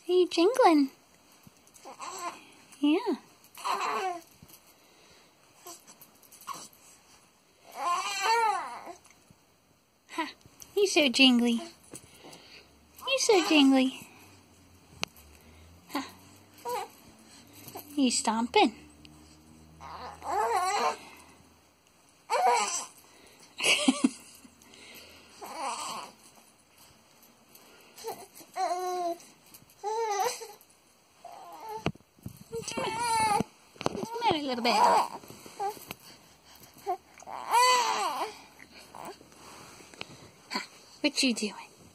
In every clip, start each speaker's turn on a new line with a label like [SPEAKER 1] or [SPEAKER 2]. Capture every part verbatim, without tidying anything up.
[SPEAKER 1] Are you jingling? Yeah. Ha! He's so jingly. He's so jingly. Ha! He's stomping. What's the matter? What's the matter, little bear? What you doing?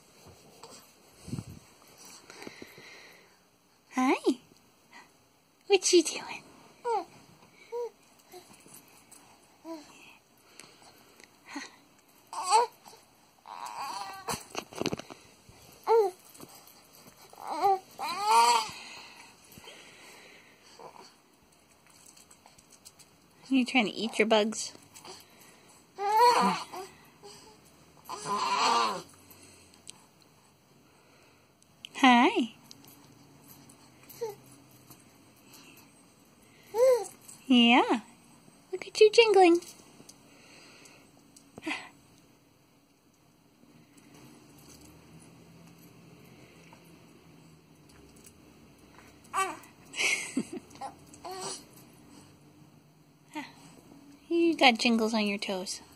[SPEAKER 1] Hi. What you doing? You trying to eat your bugs? Hi. Yeah. Look at you jingling. You got jingles on your toes.